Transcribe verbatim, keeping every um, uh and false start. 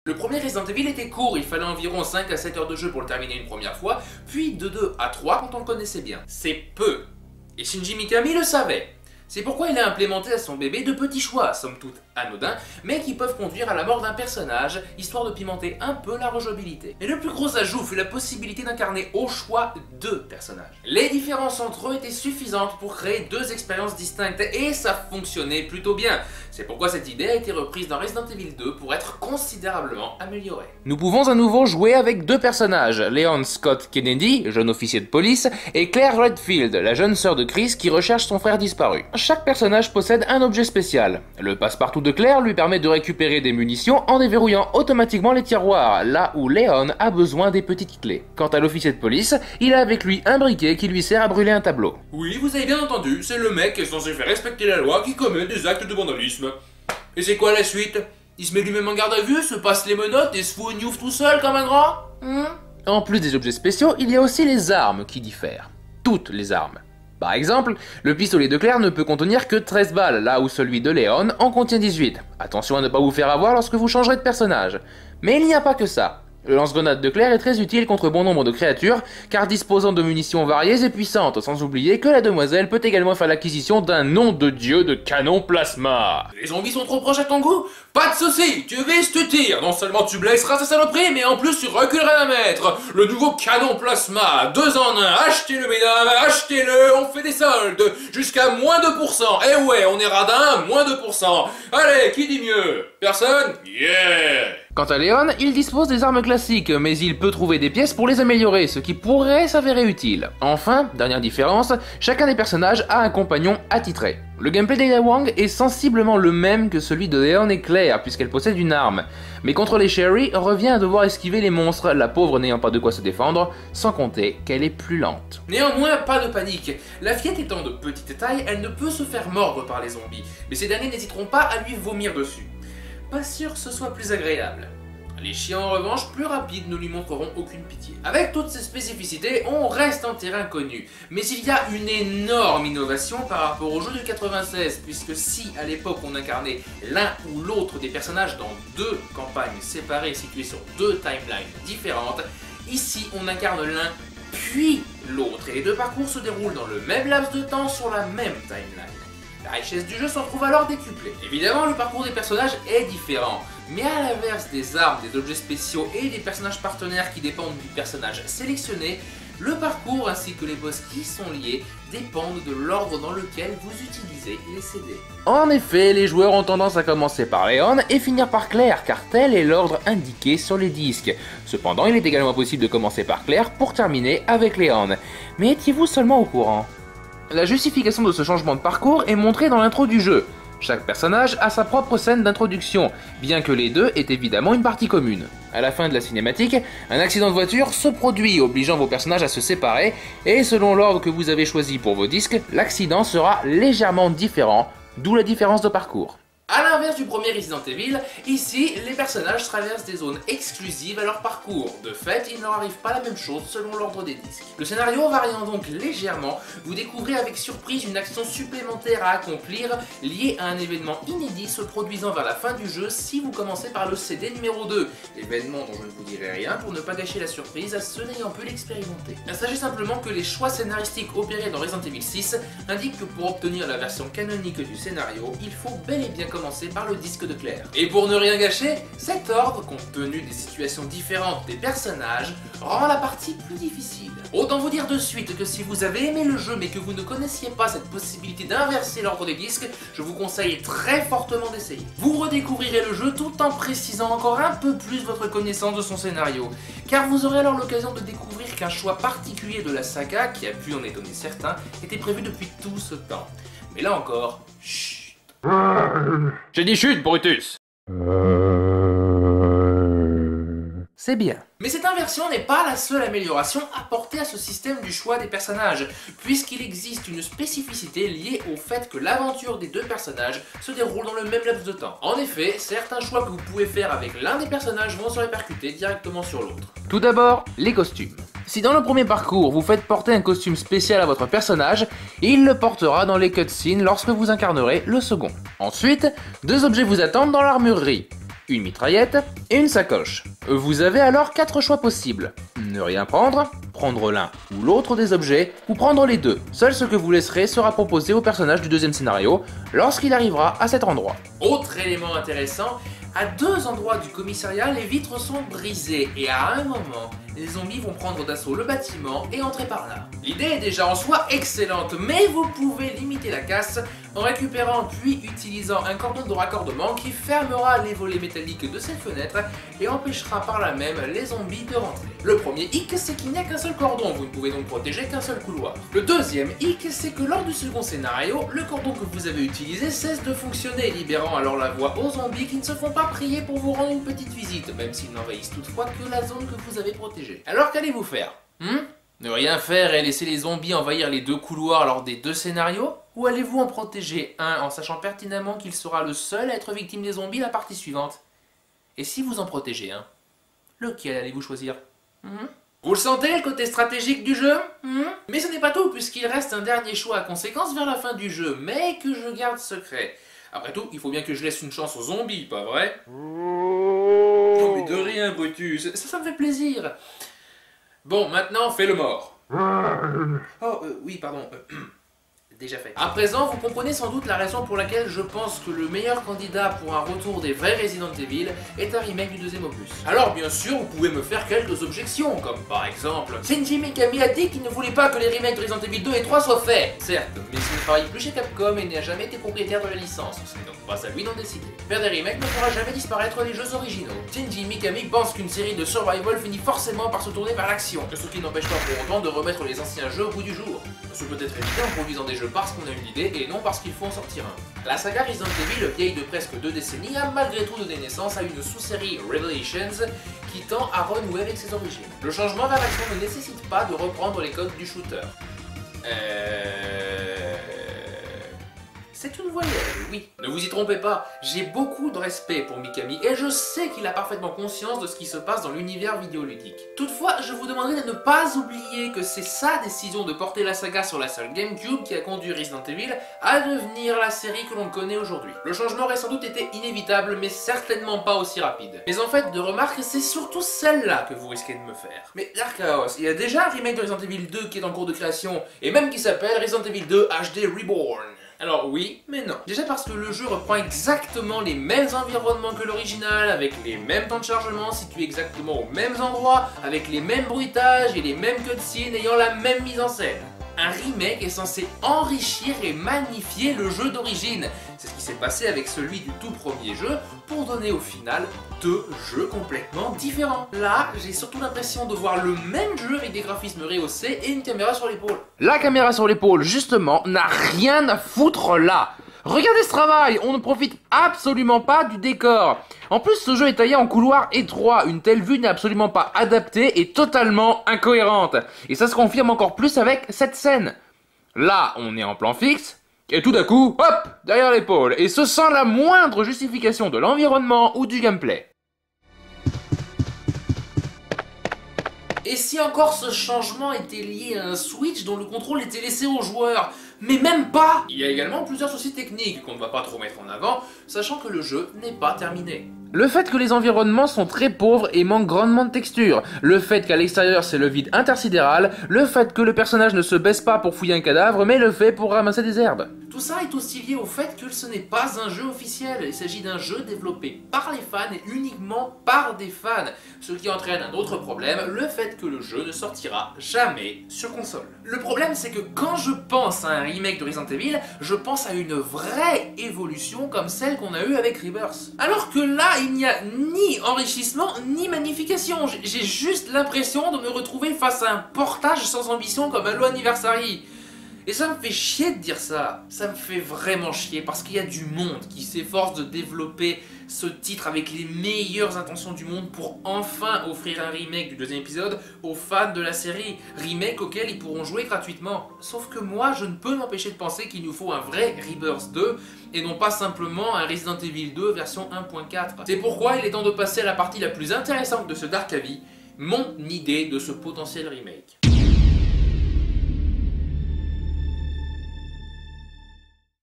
Le premier Resident Evil était court, il fallait environ cinq à sept heures de jeu pour le terminer une première fois, puis de deux à trois quand on le connaissait bien. C'est peu. Et Shinji Mikami le savait. C'est pourquoi il a implémenté à son bébé de petits choix, somme toute anodins, mais qui peuvent conduire à la mort d'un personnage, histoire de pimenter un peu la rejouabilité. Et le plus gros ajout fut la possibilité d'incarner au choix deux personnages. Les différences entre eux étaient suffisantes pour créer deux expériences distinctes, et ça fonctionnait plutôt bien. C'est pourquoi cette idée a été reprise dans Resident Evil deux pour être considérablement améliorée. Nous pouvons à nouveau jouer avec deux personnages, Leon Scott Kennedy, jeune officier de police, et Claire Redfield, la jeune sœur de Chris qui recherche son frère disparu. Chaque personnage possède un objet spécial. Le passe-partout de Claire lui permet de récupérer des munitions en déverrouillant automatiquement les tiroirs, là où Leon a besoin des petites clés. Quant à l'officier de police, il a avec lui un briquet qui lui sert à brûler un tableau. Oui, vous avez bien entendu, c'est le mec qui est censé faire respecter la loi qui commet des actes de vandalisme. Et c'est quoi la suite? Il se met lui-même en garde à vue, se passe les menottes et se fout une youf tout seul comme un grand hmm En plus des objets spéciaux, il y a aussi les armes qui diffèrent. Toutes les armes. Par exemple, le pistolet de Claire ne peut contenir que treize balles, là où celui de Leon en contient dix-huit. Attention à ne pas vous faire avoir lorsque vous changerez de personnage. Mais il n'y a pas que ça. Le lance-grenade de Claire est très utile contre bon nombre de créatures, car disposant de munitions variées et puissantes, sans oublier que la demoiselle peut également faire l'acquisition d'un nom de dieu de canon plasma. Les zombies sont trop proches à ton goût? Pas de soucis, tu vises, tu tires, non seulement tu blesseras sa saloperie, mais en plus tu reculeras d'un mètre. Le nouveau canon plasma, deux en un, achetez-le mesdames, achetez-le, on fait des soldes, jusqu'à moins deux pour cent. Eh ouais, on est radin, moins deux pour cent. Allez, qui dit mieux? Personne? Yeah! Quant à Leon, il dispose des armes classiques, mais il peut trouver des pièces pour les améliorer, ce qui pourrait s'avérer utile. Enfin, dernière différence, chacun des personnages a un compagnon attitré. Le gameplay d'Ada Wong est sensiblement le même que celui de Leon et Claire, puisqu'elle possède une arme. Mais contrôler Sherry revient à devoir esquiver les monstres, la pauvre n'ayant pas de quoi se défendre, sans compter qu'elle est plus lente. Néanmoins, pas de panique. La fillette étant de petite taille, elle ne peut se faire mordre par les zombies, mais ces derniers n'hésiteront pas à lui vomir dessus. Pas sûr que ce soit plus agréable. Les chiens en revanche, plus rapides, ne lui montreront aucune pitié. Avec toutes ces spécificités, on reste en terrain connu. Mais il y a une énorme innovation par rapport au jeu de quatre-vingt-seize, puisque si à l'époque on incarnait l'un ou l'autre des personnages dans deux campagnes séparées situées sur deux timelines différentes, ici on incarne l'un puis l'autre, et les deux parcours se déroulent dans le même laps de temps sur la même timeline. La richesse du jeu s'en trouve alors décuplée. Évidemment, le parcours des personnages est différent, mais à l'inverse des armes, des objets spéciaux et des personnages partenaires qui dépendent du personnage sélectionné, le parcours ainsi que les boss qui sont liés dépendent de l'ordre dans lequel vous utilisez les C D. En effet, les joueurs ont tendance à commencer par Leon et finir par Claire, car tel est l'ordre indiqué sur les disques. Cependant, il est également possible de commencer par Claire pour terminer avec Leon. Mais étiez-vous seulement au courant ? La justification de ce changement de parcours est montrée dans l'intro du jeu. Chaque personnage a sa propre scène d'introduction, bien que les deux aient évidemment une partie commune. À la fin de la cinématique, un accident de voiture se produit, obligeant vos personnages à se séparer, et selon l'ordre que vous avez choisi pour vos disques, l'accident sera légèrement différent, d'où la différence de parcours. A l'inverse du premier Resident Evil, ici, les personnages traversent des zones exclusives à leur parcours. De fait, il ne leur arrive pas la même chose selon l'ordre des disques. Le scénario variant donc légèrement, vous découvrez avec surprise une action supplémentaire à accomplir liée à un événement inédit se produisant vers la fin du jeu si vous commencez par le C D numéro deux. Événement dont je ne vous dirai rien pour ne pas gâcher la surprise à ceux n'ayant pu l'expérimenter. Sachez simplement que les choix scénaristiques opérés dans Resident Evil six indiquent que pour obtenir la version canonique du scénario, il faut bel et bien commencer par le disque de Claire. Et pour ne rien gâcher, cet ordre, compte tenu des situations différentes des personnages, rend la partie plus difficile. Autant vous dire de suite que si vous avez aimé le jeu mais que vous ne connaissiez pas cette possibilité d'inverser l'ordre des disques, je vous conseille très fortement d'essayer. Vous redécouvrirez le jeu tout en précisant encore un peu plus votre connaissance de son scénario, car vous aurez alors l'occasion de découvrir qu'un choix particulier de la saga, qui a pu en étonner certains, était prévu depuis tout ce temps. Mais là encore, chut. J'ai dit chute, Brutus. C'est bien. Mais cette inversion n'est pas la seule amélioration apportée à ce système du choix des personnages, puisqu'il existe une spécificité liée au fait que l'aventure des deux personnages se déroule dans le même laps de temps. En effet, certains choix que vous pouvez faire avec l'un des personnages vont se répercuter directement sur l'autre. Tout d'abord, les costumes. Si dans le premier parcours, vous faites porter un costume spécial à votre personnage, il le portera dans les cutscenes lorsque vous incarnerez le second. Ensuite, deux objets vous attendent dans l'armurerie. une mitraillette et une sacoche. Vous avez alors quatre choix possibles. Ne rien prendre, prendre l'un ou l'autre des objets, ou prendre les deux. Seul ce que vous laisserez sera proposé au personnage du deuxième scénario lorsqu'il arrivera à cet endroit. Autre élément intéressant, à deux endroits du commissariat, les vitres sont brisées et à un moment, les zombies vont prendre d'assaut le bâtiment et entrer par là. L'idée est déjà en soi excellente, mais vous pouvez limiter la casse en récupérant puis utilisant un cordon de raccordement qui fermera les volets métalliques de cette fenêtre et empêchera par là même les zombies de rentrer. Le premier hic, c'est qu'il n'y a qu'un seul cordon, vous ne pouvez donc protéger qu'un seul couloir. Le deuxième hic, c'est que lors du second scénario, le cordon que vous avez utilisé cesse de fonctionner, libérant alors la voie aux zombies qui ne se font pas prier pour vous rendre une petite visite, même s'ils n'envahissent toutefois que la zone que vous avez protégée. Alors qu'allez-vous faire hmm Ne rien faire et laisser les zombies envahir les deux couloirs lors des deux scénarios? Ou allez-vous en protéger un en sachant pertinemment qu'il sera le seul à être victime des zombies la partie suivante? Et si vous en protégez un, lequel allez-vous choisir? hmm Vous le sentez, le côté stratégique du jeu? hmm Mais ce n'est pas tout, puisqu'il reste un dernier choix à conséquence vers la fin du jeu, mais que je garde secret. Après tout, il faut bien que je laisse une chance aux zombies, pas vrai? Non mais de rien, Brutus, ça, ça me fait plaisir. Bon, maintenant, fais le mort. Oh, euh, oui, pardon. Déjà fait. À présent, vous comprenez sans doute la raison pour laquelle je pense que le meilleur candidat pour un retour des vrais Resident Evil est un remake du deuxième opus. Alors bien sûr, vous pouvez me faire quelques objections, comme par exemple Shinji Mikami a dit qu'il ne voulait pas que les remakes de Resident Evil deux et trois soient faits. Certes, mais il ne travaille plus chez Capcom et n'a jamais été propriétaire de la licence, c'est donc pas à lui d'en décider. Faire des remakes ne fera jamais disparaître les jeux originaux. Shinji Mikami pense qu'une série de survival finit forcément par se tourner vers l'action, ce qui n'empêche pas pour autant de remettre les anciens jeux au goût du jour. Ce peut être évité en produisant des jeux parce qu'on a une idée et non parce qu'il faut en sortir un. La saga Resident Evil, vieille de presque deux décennies, a malgré tout donné naissance à une sous-série Revelations qui tend à renouer avec ses origines. Le changement vers l'action ne nécessite pas de reprendre les codes du shooter. Euh... C'est une voyelle, oui. Ne vous y trompez pas, j'ai beaucoup de respect pour Mikami et je sais qu'il a parfaitement conscience de ce qui se passe dans l'univers vidéoludique. Toutefois, je vous demanderai de ne pas oublier que c'est sa décision de porter la saga sur la seule GameCube qui a conduit Resident Evil à devenir la série que l'on connaît aujourd'hui. Le changement aurait sans doute été inévitable, mais certainement pas aussi rapide. Mais en fait, de remarque, c'est surtout celle-là que vous risquez de me faire. Mais Dark Chaos, il y a déjà un remake de Resident Evil deux qui est en cours de création, et même qui s'appelle Resident Evil deux H D Reborn. Alors oui, mais non. Déjà parce que le jeu reprend exactement les mêmes environnements que l'original, avec les mêmes temps de chargement, situés exactement aux mêmes endroits, avec les mêmes bruitages et les mêmes cutscenes ayant la même mise en scène. Un remake est censé enrichir et magnifier le jeu d'origine. C'est ce qui s'est passé avec celui du tout premier jeu, pour donner au final deux jeux complètement différents. Là, j'ai surtout l'impression de voir le même jeu avec des graphismes rehaussés et une caméra sur l'épaule. La caméra sur l'épaule, justement, n'a rien à foutre là. Regardez ce travail, on ne profite absolument pas du décor. En plus, ce jeu est taillé en couloir étroit, une telle vue n'est absolument pas adaptée et totalement incohérente. Et ça se confirme encore plus avec cette scène. Là, on est en plan fixe, et tout d'un coup, hop, derrière l'épaule, et ce sans la moindre justification de l'environnement ou du gameplay. Et si encore ce changement était lié à un switch dont le contrôle était laissé aux joueurs? Mais même pas! Il y a également plusieurs soucis techniques qu'on ne va pas trop mettre en avant, sachant que le jeu n'est pas terminé. Le fait que les environnements sont très pauvres et manquent grandement de texture, le fait qu'à l'extérieur c'est le vide intersidéral, le fait que le personnage ne se baisse pas pour fouiller un cadavre mais le fait pour ramasser des herbes. Tout ça est aussi lié au fait que ce n'est pas un jeu officiel, il s'agit d'un jeu développé par les fans et uniquement par des fans, ce qui entraîne un autre problème, le fait que le jeu ne sortira jamais sur console. Le problème c'est que quand je pense à un remake de Resident Evil, je pense à une vraie évolution comme celle qu'on a eue avec Rebirth. Alors que là, il n'y a ni enrichissement ni magnification, j'ai juste l'impression de me retrouver face à un portage sans ambition comme Halo Anniversary. Et ça me fait chier de dire ça, ça me fait vraiment chier parce qu'il y a du monde qui s'efforce de développer ce titre avec les meilleures intentions du monde pour enfin offrir un remake du deuxième épisode aux fans de la série, remake auquel ils pourront jouer gratuitement. Sauf que moi je ne peux m'empêcher de penser qu'il nous faut un vrai Rebirth deux et non pas simplement un Resident Evil deux version un point quatre. C'est pourquoi il est temps de passer à la partie la plus intéressante de ce Dark Avis, mon idée de ce potentiel remake.